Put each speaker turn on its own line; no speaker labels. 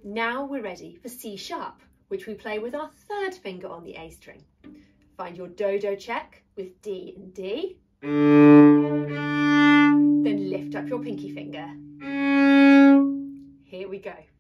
Now we're ready for C sharp, which we play with our third finger on the A string. Find your do-do check with D and D. Then lift up your pinky finger. Here we go.